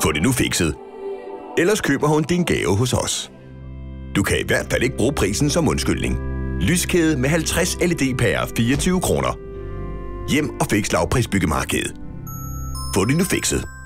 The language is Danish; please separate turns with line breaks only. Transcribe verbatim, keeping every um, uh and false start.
Få det nu fikset. Ellers køber hun din gave hos os. Du kan i hvert fald ikke bruge prisen som undskyldning. Lyskæde med halvtreds L E D-pærer fireogtyve kroner. Hjem og Fix lavprisbyggemarked. Få det nu fikset.